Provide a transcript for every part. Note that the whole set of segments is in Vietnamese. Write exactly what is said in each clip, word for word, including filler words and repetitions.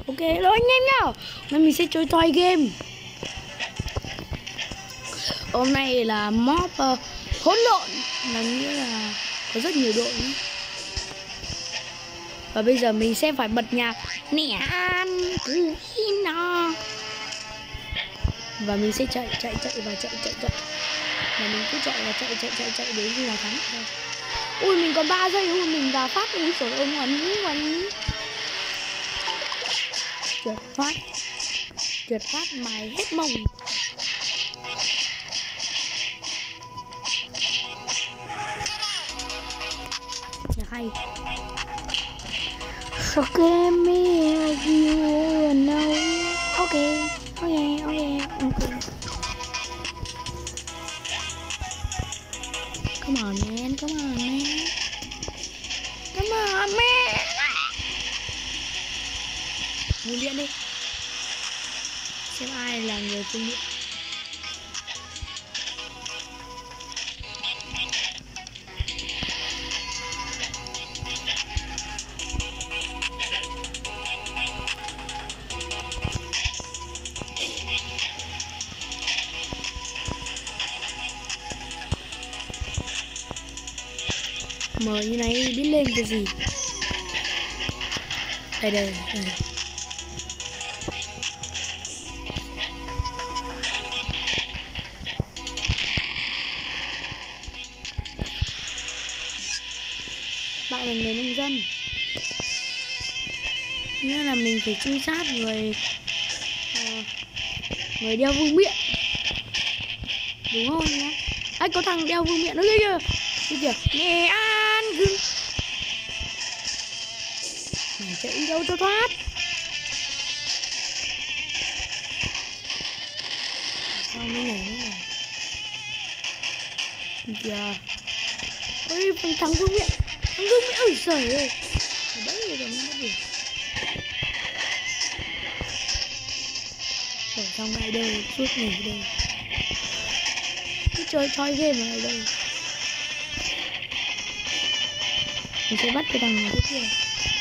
Ok, rồi anh em nhá. Hôm nay mình sẽ chơi toy game. Hôm nay là mob uh, hỗn lộn, là nghĩa là có rất nhiều đội nữa. Và bây giờ mình sẽ phải bật nhạc Nẻ An cứ nó. Và mình sẽ chạy chạy chạy và chạy chạy chạy. Và mình cứ chạy và chạy chạy chạy chạy đến khi nào thắng. Ui mình còn ba giây thôi mình vào phát. Ui trời ơi ngoan ngoan. Trượt phát. Trượt phát mày hết mông. Nhạc hay. So give me as you know. Ok, ok, ok, ok. Come on man, come on man. Come on man. Nguồn điện đi. Xem ai là người phương điện. Mở như này biết lên cái gì. Đây đây, đây. Bạn là người nông dân, nghĩa là mình phải truy sát người uh, người đeo vương miện, đúng không nhá? Anh có thằng đeo vương miện nó kia kìa, kia kìa, Nghệ An cứ mày chạy đi đâu cho thoát. Sao mới này nữa này kìa. Ôi thằng vương miện, thằng vương miện ơi trời ơi, đấy rồi nó mất điểm. Ở trong này đâu suốt ngày đây cứ chơi toy game ở đây. Mình sẽ bắt cái thằng này tiếp theo.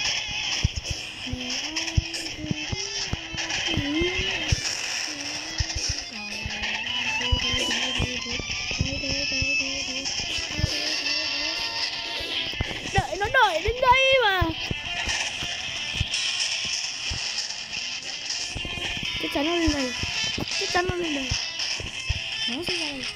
Đợi nó đợi đến đây mà. Chắc chắn nó lên đây. Chắc chắn nó lên đây. Nó sẽ ra đây.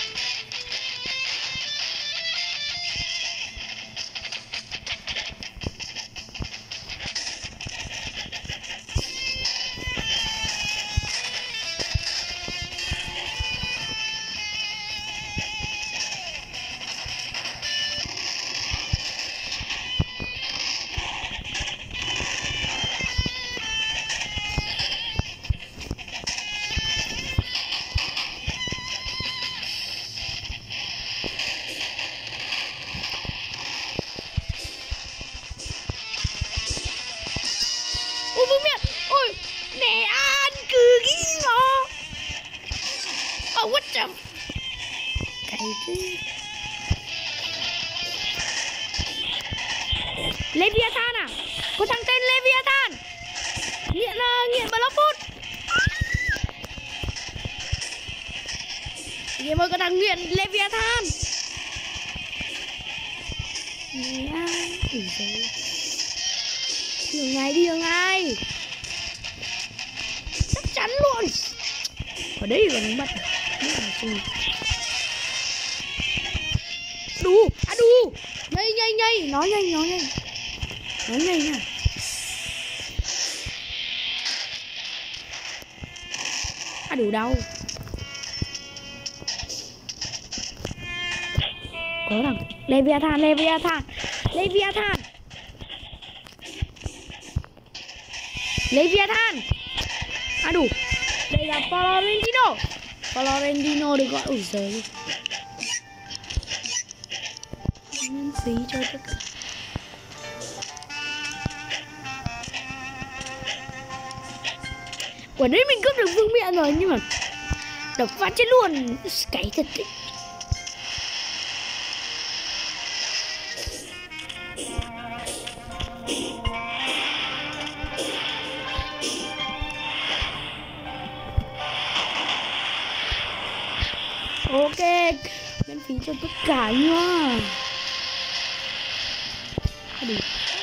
Ôi vương miện, ôi Nghệ An cứ ghi ngó. Oh what the. Cái gì? Leviathan à? Có thằng tên Leviathan. Nghiện uh, nghiện block food. Game ơi có thằng nghiện Leviathan. Nghệ An, ủi giời. Đường này đi đường ai? Chắc chắn luôn. Ở đây còn bắt. Đù, à đù. Nhây nhây nhây, nó nhanh nó nhanh. Nó nhanh nha. À đủ đau. Có thằng Leviathan, Leviathan, Leviathan. Leviathan. À đủ. Đây là Florentino. Florentino được gọi. Ủi giời. Miễn phí cho tất cả. Quả đấy mình cướp được vương miện rồi. Nhưng mà đập phát chết luôn. Cái thật đấy. Ok, miễn phí cho tất cả nhá. Đi.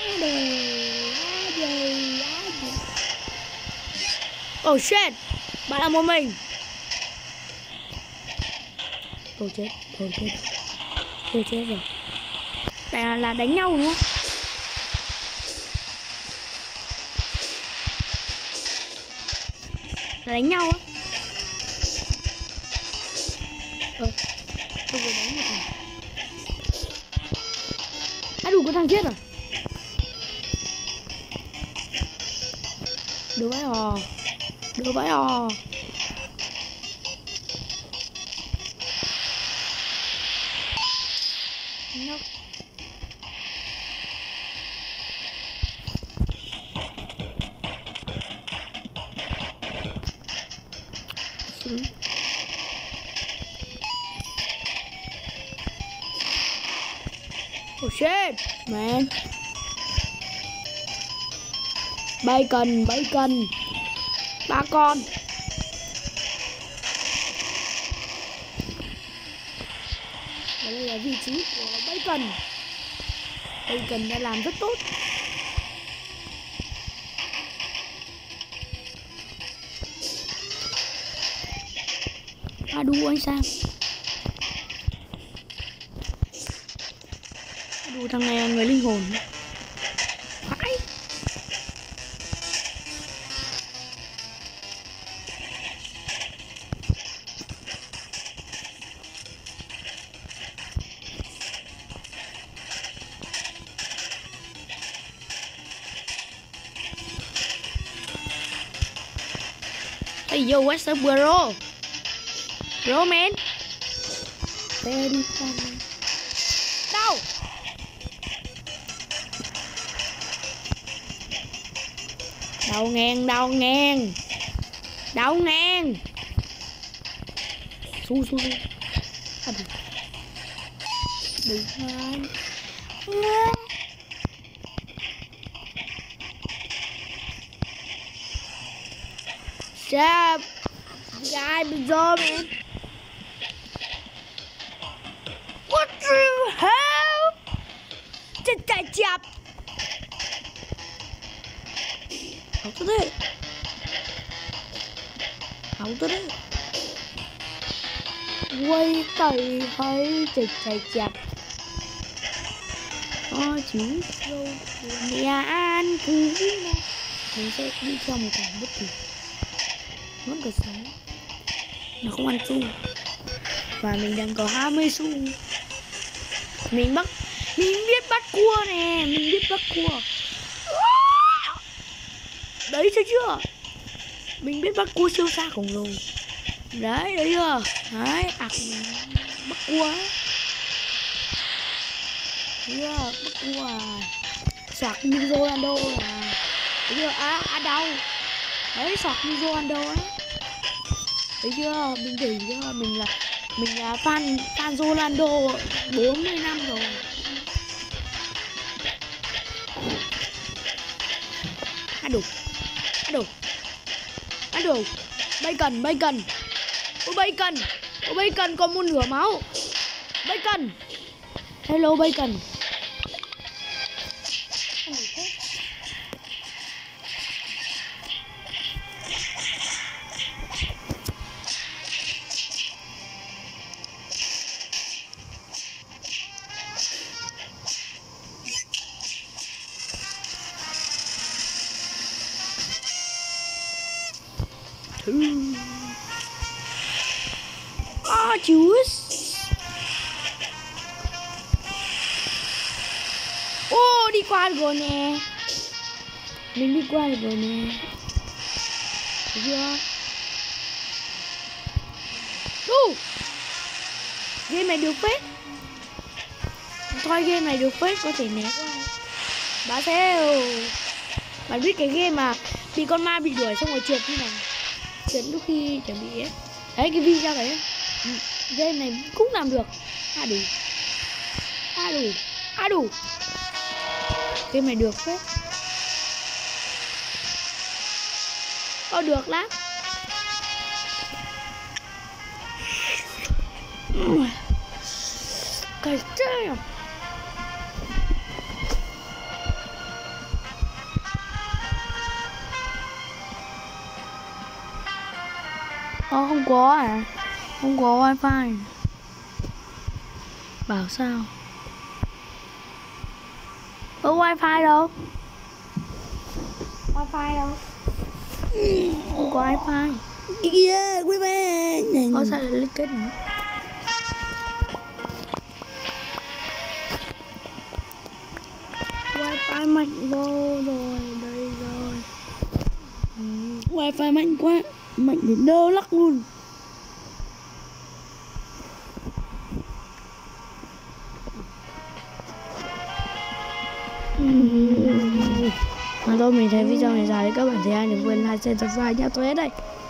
Oh shit, bạn là một mình. Tôi chết, tôi chết, tôi chết rồi. Đây là, là đánh nhau đúng không? Là đánh nhau á? Ờ, tôi vừa đánh một thằng. À đủ, có thằng chết rồi. Được vậy à, được vậy à. No. Xuống. Oh shit, man. Bacon, bacon. Ba con. Và đây là vị trí của bacon. Bacon đã làm rất tốt. À đu anh Sam. À đu thằng này là người linh hồn. Phải. Hey yo, what's up bro? Bro man. Very funny. Đâu? Đâu ngang, đâu ngang. Đâu ngang. Xu xu xu. À, được. Được rồi. Stop. Guy bizarre man. What the hell? Chết chạy chạp. Hảo tới đây. Hảo tới đây. Quay tay thấy chết chạy chạp. Có chú dâu của nhà An cứ mình sẽ đi theo một cảnh bất kỳ. Vẫn còn sống. Nó không ăn xu. Và mình đang có hai mươi xu. Mình bắt, mình biết bắt cua nè, mình biết bắt cua. Đấy chưa chưa? Mình biết bắt cua siêu xa khổng lồ. Đấy, đấy chưa? Đấy, à, bắt cua ấy. Đấy chưa? Bắt cua à. Sạc như Ronaldo à. Đấy chưa? À, à đâu? Đấy, sạc như Ronaldo ấy. Đấy chưa? Mình để chưa? Mình là Mình là fan fan Ronaldo bốn mươi năm rồi. Ăn đủ. Ăn đủ. Ăn đủ. Bacon, bacon. Ô bacon. Ô bacon còn một nửa máu. Bacon. Hello bacon. Ah, juice. Ô, oh, đi qua rồi nè. Mình đi qua rồi nè. Thấy chưa? Đu. Game này được phết. Thôi game này được phết, có thể né qua. Bà theo. Bạn biết cái game mà bị con ma bị đuổi xong rồi trượt như này. Trượt lúc khi chuẩn bị ấy. Đấy cái video đấy. Game này cũng làm được. À đủ. À đủ. À đủ. Game này được phết. Có được lắm. Cái thế. Ờ, không có à? Không có wifi. Bảo sao? Ơ wifi đâu? Wifi đâu? Không có wifi. Kìa, wifi. Có sao lại liên kết nữa? Wifi mạnh vô rồi, đây rồi. Ừ, wifi mạnh quá, mạnh đến đơ lắc luôn. Mà thôi mình thấy video này dài, các bạn thấy ai đừng quên like, share, subscribe nhá. Tôi hết đây.